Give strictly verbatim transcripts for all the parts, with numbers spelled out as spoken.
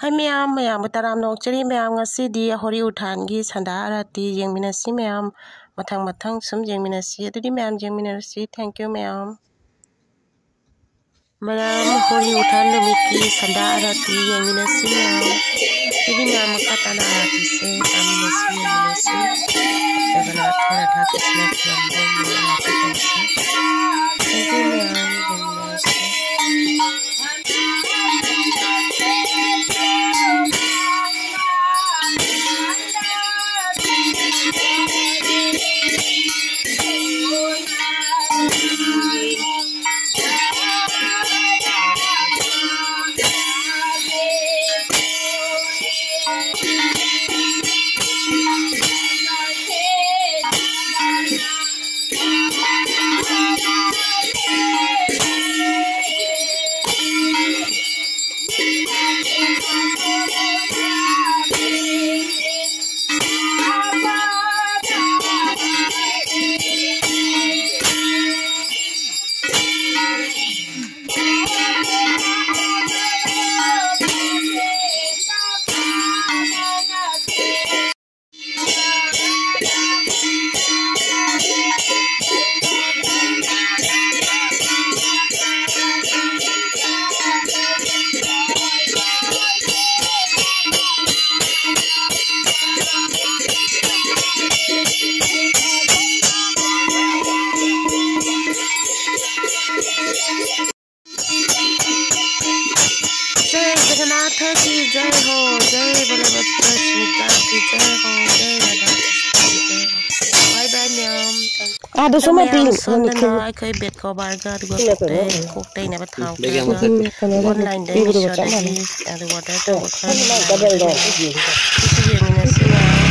Hai meiyam meiyam taram nok chari meiyam ngasi di hori uthan gi sanda aaraty yengminasi meiyam mathang mathang sum yengminasi adudi meiyam yengminasi thank you meiyam meiyam hori uthan numitki sanda aaraty yengminasi meiyam adudi meiyam makatana aaraty se taminasi yengminasi jagana thara tha kisna khambo aaraty kaisi thank you meiyam yengminasi जय जगन्नाथ की जय हो, जय बलभद्र सुभद्रा की जय हो, जय राधा कृष्ण की जय हो। Bye bye ma'am. Ada semua pilih. Sanda na kai bet ko barga du kokte kokte na bathau online dai shoda gi adu water to kadal do isi yengminasi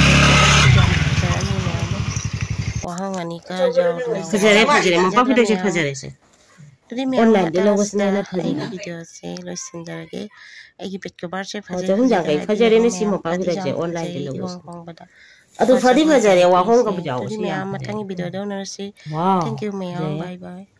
wahang ani ka jaw Fajare fajare mampa video se fajare se. online de logo sna na thari video se lo sindarage agi bet ko bar se fajare hum jangai fajare ne si mampa video se online de logo adu fadi fajare wa hong ka bujaw si mathangi video do na si thank you meiyam bye bye